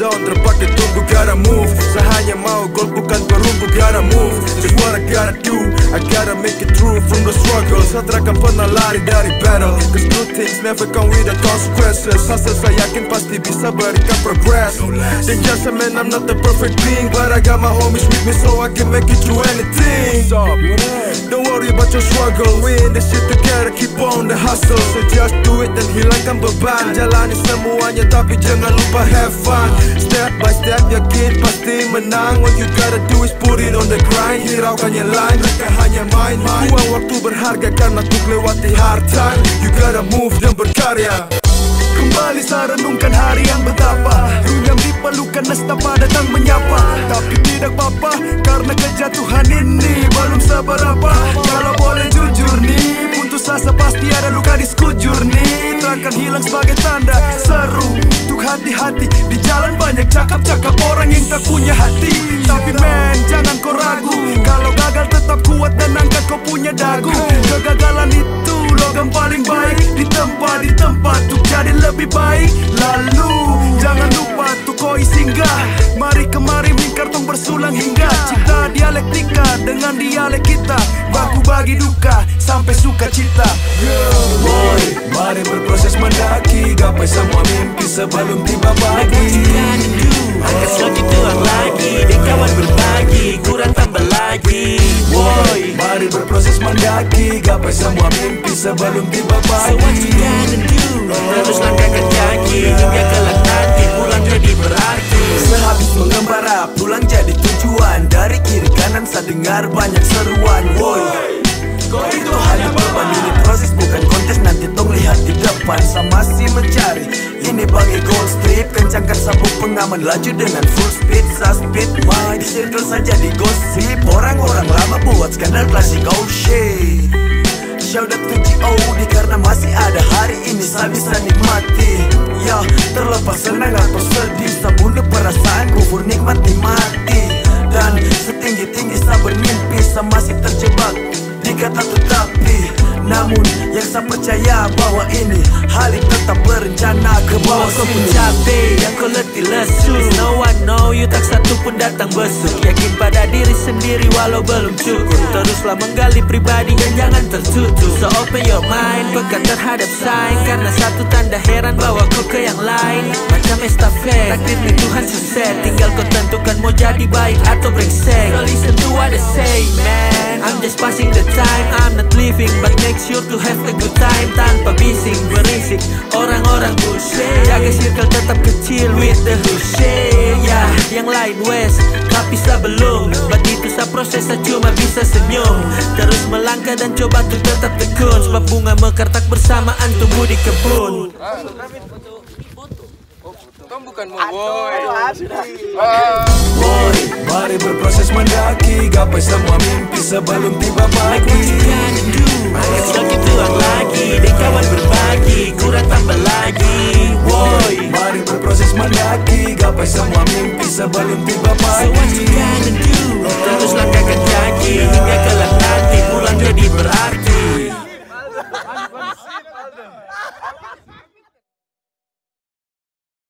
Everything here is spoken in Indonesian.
zone, terpakai tunggu, gotta move. Saya hanya mau goal bukan perunggu, gotta move. Just what I gotta do, I gotta make it through from the struggle. Saya takkan pernah lari dari battle, cause good things never come without consequences. Hasil saya yakin pasti bisa berikan progress. Dan just man, I'm not the perfect being, but I got my homies with me so I can make it through anything. Don't worry about your struggle, we in this shit together, keep on the hustle. So just do it dan hilangkan beban. Jalani semuanya tapi jangan lupa have fun. Step by step yakin pasti menang. What you gotta do is put it on the grind. Hiraukan yang lain, mereka hanya main. Buang waktu berharga karena tuk lewati hard time. You gotta move dan berkarya. Kembali saya renungkan hari yang betapa dunia diperlukan nestapa datang menyapa. Tapi tidak apa-apa karena kejatuhan ini belum seberapa. Kalau boleh jujur nih, putus asa pasti ada luka di sekujur nih. Takkan hilang sebagai tanda seru untuk hati-hati. Di jalan banyak cakap-cakap orang yang tak punya hati. Tapi men, jangan kau ragu. Kalau gagal tetap kuat dan angkat kau punya dagu. Kegagalan itu logam paling baik di tempat untuk jadi lebih baik. Lalu jangan lupa tuh koi singgah. Mari kemari mingkar tong bersulang hingga cipta dialektika dengan dialek kita. Baku bagi duka sampai sukacita. Boy, mari berproses mendaki, gapai semua mimpi sebelum tiba pagi. Angkat selagi tuang lagi, dan kawan berbagi, kurang tambah lagi. Boy, mari berproses mendaki, gapai semua mimpi sebelum tiba pagi. So what you gotta do? Terus langkahkan kaki, hingga kelak nanti pulang jadi berarti. Sehabis mengembara, pulang jadi tujuan. Dari kiri kanan saya dengar banyak seruan. Woi, kau itu hanya beban, ini proses bukan kontes. Nanti tong lihat di depan, saya masih mencari. Ini bagai gold strip, kencangkan sabuk pengaman. Laju dengan full speed, saya speed my di circle saja di gosip. Orang-orang lama buat skandal klasik, oh shit. Shout out to G.O.D karena masih ada hari ini saya bisa nikmati. Ya, terlepas senang atau sedih, saya bunuh perasaan, kubur nikmati mati. Dan setinggi-tinggi saya bermimpi, saya masih terjebak di kata tetapi. Namun yang saya percaya bahwa ini hal tetap berencana ke bawah kau pun sini. capek, yang kau letih lesu. No one know you, tak satu pun datang besuk. Yakin pada diri sendiri walau belum cukup. Teruslah menggali pribadi dan jangan tertutup. So open your mind, peka terhadap sign. Karena satu tanda heran bawa kau ke yang lain. Macam estafet, takdir di Tuhan sukses. Tinggal kau tentukan mau jadi baik atau brengsek. So listen to what I say man, I'm just passing the time. I'm not living but make sure to have a good time. Tanpa bising berisik orang-orang bullshit. Jaga circle tetap kecil with the hushit. Ya, yang lain west tapi saya belum. But itu saya proses, saya cuma bisa senyum. Terus melangkah dan coba untuk tetap tekun. Sebab bunga mekar tak bersamaan tumbuh di kebun. Bukan mau boy. Boy, mari berproses mendaki, gapai semua mimpi sebelum tiba pagi.